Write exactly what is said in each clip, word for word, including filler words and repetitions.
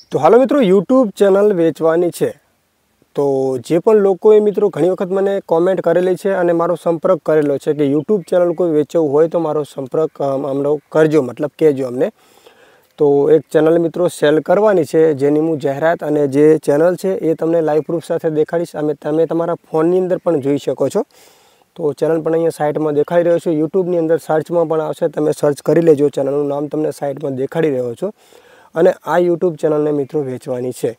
तो हालो मित्रों YouTube channel वेचवानी छे तो जे पण लोकोए मित्रों घणी वखत मने कॉमेंट करेली छे अने मारो संपर्क करेलो छे कि यूट्यूब चैनल कोई वेचવું હોય तो मारो संपर्क हमरो करजो मतलब कहेजो अमने। तो एक चैनल मित्रों सेल करवानी छे जेनी हूँ जाहेरात अने जे चैनल छे ए तमने लाइव प्रूफ साथे देखाडीश अने तमे तमारा फोननी अंदर पण जोई शको छो। तो चैनल पण अहींया साइड में देखाई रह्यो छे, यूट्यूब नी अंदर सर्च में पण आवशे, तमे सर्च करी लेजो, चैनलनुं नाम तमने साइड में देखाडी रह्यो छो। अने आ यूट्यूब चैनल ने मित्रों वेचवानी छे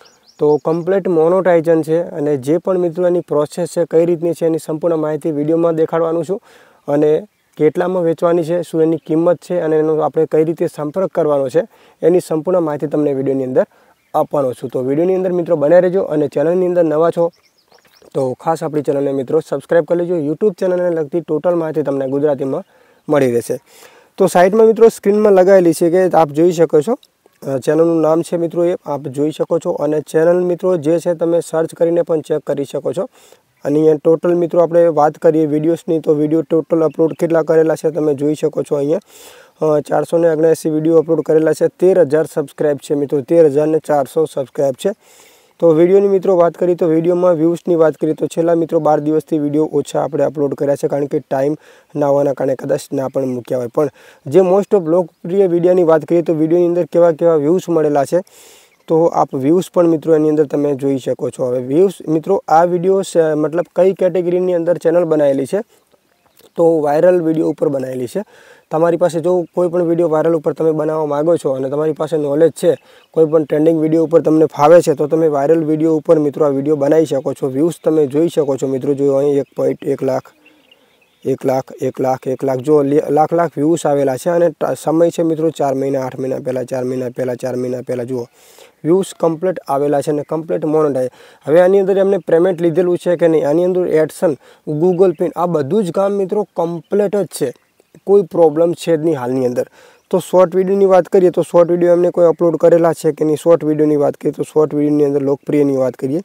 तो कम्प्लीट मोनोटाइजन है अने जे पण मित्रों एनी प्रोसेस है कई रीतनी है एनी संपूर्ण माहिती विडियो में देखाडवानुं छुं अने केटलामां वेचवानी है, शुं एनी किंमत है अने एनो आपणे कई रीते संपर्क करवानो छे एनी संपूर्ण माहिती तमने विडियोनी अंदर आपवानो छुं। तो विडियोनी अंदर मित्रों बने रहेजो अने चैनलनी अंदर नवा छो तो खास अपनी चैनल ने मित्रों सब्सक्राइब कर लीजिए। यूट्यूब चैनल ने लगती टोटल माहिती तमने गुजराती में मળી रहेशे। तो साइड में मित्रों स्क्रीन में लगायेली छे कि आप जोई शको छो, चैनलनुं नाम छे मित्रों ए आप जोई शको छो अने चैनल मित्रों जे छे तमे सर्च करीने पण चेक करी शको छो। अने अहींया टोटल मित्रों आपणे वात करीए विडियोसनी तो विडियो टोटल अपलोड केटला करेला छे तमे जोई शको छो। अहींया चार सौ ने अग्यासी विडियो अपलोड करेला छे, तेर हज़ार सब्सक्राइब छे मित्रों, तेर हज़ार ने चार सौ सब्सक्राइब छे। तो विडियो नी मित्रों बात करी तो विडियो में व्यूज की बात करी तो छेल्ला मित्रों बार दिवस थी विडियो ओछा आपणे अपलोड कर्या छे कारण के टाइम ना होवाना कारणे कदाच ना पण मूक्या होय। पण जे मोस्ट ऑफ लोकप्रिय विडियो की बात करिए तो विडियो अंदर केवा केवा व्यूज मळेला छे तो आप व्यूज पण मित्रों एनी अंदर तमे जोई शको छो। हवे व्यूज मित्रों आ विडियो मतलब कई केटेगरी नी अंदर चैनल बनायेली छे तो वायरल विडियो पर बनायेली छे। तमारी पासे जो कोई पण विडियो वायरल पर तमे बनाववा मांगो छो अने तमारी पासे नॉलेज छे, कोई पण ट्रेंडिंग विडियो पर तमने फावे छे तो तमे वायरल विडियो पर मित्रों आ विडियो बनावी शको छो। व्यूज तमे जोई शको छो मित्रों, जो अहीं एक पॉइंट एक लाख एक लाख एक लाख एक लाख जो लाख लाख व्यूज आवेला छे अने समय छे मित्रों चार महीना आठ महीना पहला, चार महीना पहला, चार महीना पहला जुओ व्यूज कम्प्लीट आवेला छे अने कम्प्लीट मोनेटाइज। हवे आनी अंदर एमने पेमेंट लीधेलुं छे के नहीं, आनी अंदर एडसन गूगल पे आ बधुं ज काम मित्रों कम्प्लीट ज छे, कोई प्रॉब्लम है नहीं हालनी अंदर। तो शॉर्ट विडियो की बात करिए तो शॉर्ट विडियो एमने कोई अपलोड करेला है कि नहीं, शॉर्ट विडियो की बात करिए तो शॉर्ट विडियो अंदर लोकप्रिय की बात करिए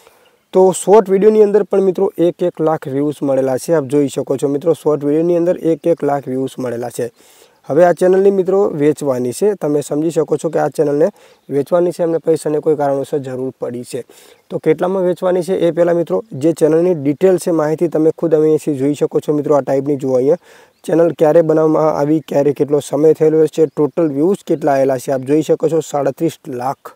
तो शॉर्ट विडियो की अंदर पण मित्रों एक एक लाख व्यूज मळेला छे। आप जोई शको छो मित्रों शॉर्ट विडियो की अंदर एक एक लाख व्यूज मळेला छे। हवे आ चैनल ने मित्रों वेचवानी छे, तमे समझी शको छो कि आ चैनल ने वेचवानी छे, एमने पैसानी कोई कारणोसर जरूर पड़ी छे। तो केटलामां वेचवानी छे ए पहेला मित्रों जे चैनल की डिटेल छे माहिती तमे खुद अहींथी जोई शको छो मित्रों। आ टाइपनी जुओ अहींया चैनल क्यारे बनाववामां आवी, क्यारे केटलो समय थयेलो छे, टोटल व्यूज केटला आवेला छे आप जोई शको छो। साड़ीस लाख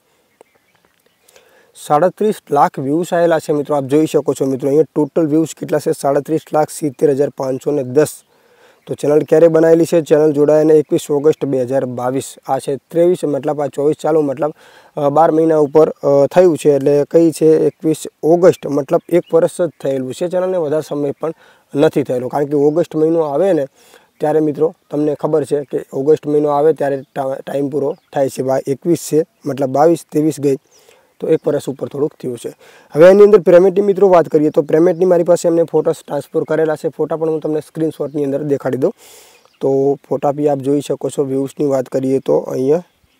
साड़ीस लाख व्यूज आवेला छे मित्रों, आप जोई शको छो मित्रों। अहींया टोटल व्यूज केटला छे साड़ीस लाख सित्तेर हज़ार पांच सौ दस। तो चैनल क्यारे बनायेली छे, चैनल जोड़ायाने एकवीस ऑगस्ट बे हज़ार बावीस, आ छे तेवीस मतलब आ चौबीस चालू मतलब बार महीना उपर थयुं छे एटले कई छे एकवीस ऑगस्ट मतलब एक वर्ष ज थयेलुं छे। चैनल ने वधारे समय पण नथी थयेलो कारण के ऑगस्ट महीनो आवे ने त्यारे मित्रों तमने खबर है कि ऑगस्ट महीनो आवे त्यारे टाइम पूरो थाय छे। एकवीस छे मतलब बावीस तेवीस गई तो एक वर्ष ऊपर थोड़ुंक थयुं छे। हवे एनी अंदर पेमेंटनी मित्रों बात करिए तो पेमेंटनी मारी पासे एमने फोटो ट्रांसफर करेला छे, फोटा पण हूँ तमने स्क्रीनशॉटनी अंदर देखाड़ी दूँ तो फोटा भी आप जोई शको छो। व्यूज़नी बात करिए तो अहींया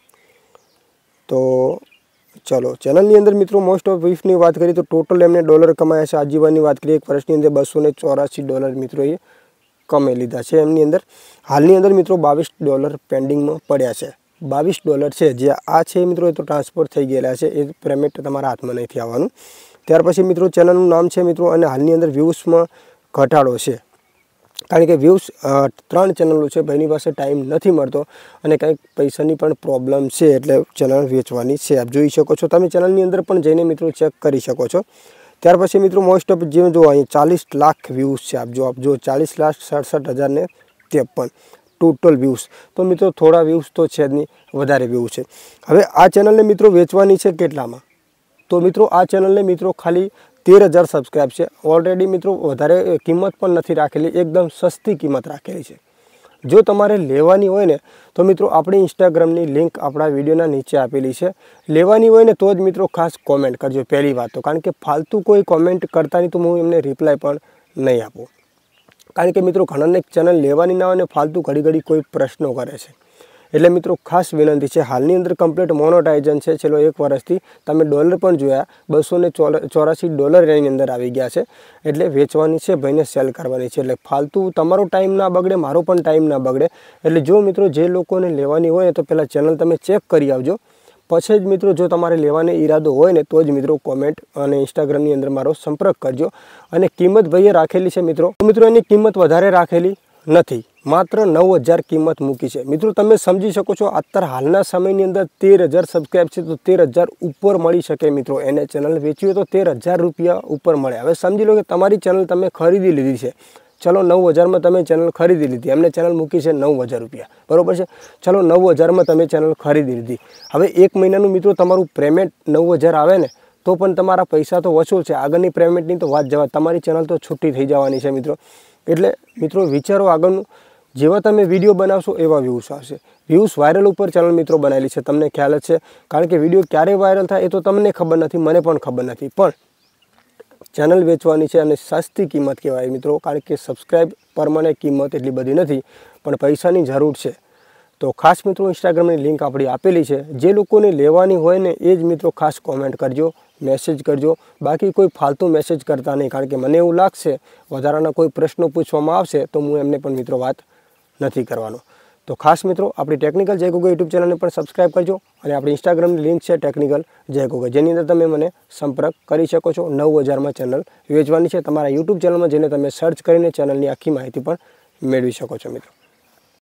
तो चलो चैनलनी अंदर मित्रों मोस्ट ऑफ व्यूज़नी बात करिए तो टोटल एमने डॉलर कमाया छे। आजीवननी बात करिए एक वर्षनी अंदर बसो ने चौरासी डॉलर मित्रों ए कमाई लीधा छे। एमनी अंदर हालनी अंदर मित्रों बावीस डॉलर पेन्डिंग में पड्या छे, बावीस डॉलर है जे आ छे मित्रों ए तो ट्रांसफर थई गयेला छे, ए पेमेंट तमारा हाथ में नहीं आववानुं। त्यार पछी मित्रों चैनलनुं नाम छे मित्रों अने हालनी अंदर व्यूज में घटाडो छे कारण के व्यूज त्रण चैनलो छे, भाईनी पासे टाइम नहीं मळतो अने कंईक पैसानी पण प्रॉब्लम छे एटले चैनल वेचवानी छे। आप जोई शको छो, तमे चैनलनी अंदर पण जईने मित्रों चेक करी शको छो। त्यार पछी मित्रों मोस्ट ऑफ जे जो अहीं चालीस लाख व्यूज छे, आप जो आप जो चालीस लाख सड़सठ हज़ार ने तेपन टोटल व्यूज। तो मित्रों थोड़ा व्यूज तो है नहीं, वधारे व्यूज है। हवे आ चैनल ने मित्रों वेचवानी छे केटलामां तो मित्रों आ चैनल ने मित्रों खाली तेर हज़ार सब्सक्राइब है। ऑलरेडी मित्रों वधारे किंमत पण नथी राखेली, एकदम सस्ती किंमत राखेली छे। जो तमारे लेवानी होय ने तो मित्रों अपनी इंस्टाग्रामनी लिंक अपना विडियोना नीचे आपेली छे, लेवानी होय ने तो ज मित्रों खास कॉमेंट करजो पहली बात तो, कारण के फालतू कोई कॉमेंट करता नहीं तो हूँ एमने रिप्लाय पण नहीं आपूँ कारण के मित्रों घणाने चैनल लेवानी ना होय ने फालतू घड़ी घड़ी कोई प्रश्नों करे छे। एटले मित्रों खास विनंती है, हालनी अंदर कम्प्लीट मोनोटाइजन है, चलो एक वर्षथी तमे डॉलर पण जोया बसो ने चौरासी डॉलर एनी अंदर आवी गया है, एटले वेचवानी है, भाईने सेल करवानी है। एटले फालतू तमारो टाइम ना बगड़े, मारो पण टाइम ना बगड़े। एटले जो मित्रों जे लोकोने लेवानी होय तो पहला चैनल तमे चेक करी आवजो, પછી જ મિત્રો જો તમારે લેવાનો ઈરાદો હોય ને તો જ મિત્રો કોમેન્ટ અને ઇન્સ્ટાગ્રામની અંદર મારો સંપર્ક કરજો। અને કિંમત ભાઈએ રાખેલી છે મિત્રો, મિત્રો એની કિંમત વધારે રાખેલી નથી, માત્ર નવ હજાર કિંમત મૂકી છે। મિત્રો તમે સમજી શકો છો અત્યારે હાલના સમયની અંદર તેર હજાર સબસ્ક્રાઈબ છે તો તેર હજાર ઉપર મળી શકે મિત્રો। એને ચેનલ વેચવી હોય તો તેર હજાર રૂપિયા ઉપર મળે। હવે સમજી લો કે તમારી ચેનલ તમે ખરીદી લીધી છે, ચલો નવ હજારમાં તમે ચેનલ ખરીદી લીધી, એમને ચેનલ મૂકી છે નવ હજાર રૂપિયા, બરાબર છે। ચલો નવ હજારમાં તમે ચેનલ ખરીદી લીધી, હવે એક મહિનાનું મિત્રો તમારું પેમેન્ટ નવ હજાર આવે ને તો પણ તમારા પૈસા તો વસૂલ છે, આગળની પેમેન્ટની તો વાત જવા, તમારી ચેનલ તો છૂટી થઈ જવાની છે મિત્રો। એટલે મિત્રો વિચારો આગળનું, જેવા તમે વિડીયો બનાવશો એવા વ્યૂઝ આવશે। વ્યૂઝ વાયરલ ઉપર ચેનલ મિત્રો બનાવેલી છે, તમને ખ્યાલ જ છે, કારણ કે વિડીયો ક્યારે વાયરલ થાય એ તો તમને ખબર નથી, મને પણ ખબર નથી, પણ ચેનલ વેચવાની છે અને સસ્તી કિંમત કહેવાય મિત્રો, કારણ કે સબસ્ક્રાઈબ પરમાણે કિંમત એટલી બધી નથી, પણ પૈસાની જરૂર છે। તો ખાસ મિત્રો ઇન્સ્ટાગ્રામની લિંક આપણી આપેલી છે, જે લોકોને લેવાની હોય ને એ જ મિત્રો ખાસ કોમેન્ટ કરજો, મેસેજ કરજો, બાકી કોઈ ફાલતુ મેસેજ કરતા નહીં, કારણ કે મને એવું લાગશે વધારાના કોઈ પ્રશ્નો પૂછવામાં આવશે તો હું એમને પણ મિત્રો વાત નથી કરવાનો। તો ખાસ મિત્રો આપણી ટેકનિકલ જય ગોગા યુટ્યુબ ચેનલને પણ સબસ્ક્રાઈબ કરજો, અને આપણી ઇન્સ્ટાગ્રામની લિંક છે ટેકનિકલ જય ગોગા, જેની અંદર તમે મને સંપર્ક કરી શકો છો। નવ હજારમાં ચેનલ વેચવાની છે, તમારા યુટ્યુબ ચેનલમાં જઈને તમે સર્ચ કરીને ચેનલની આખી માહિતી પણ મેળવી શકો છો મિત્રો।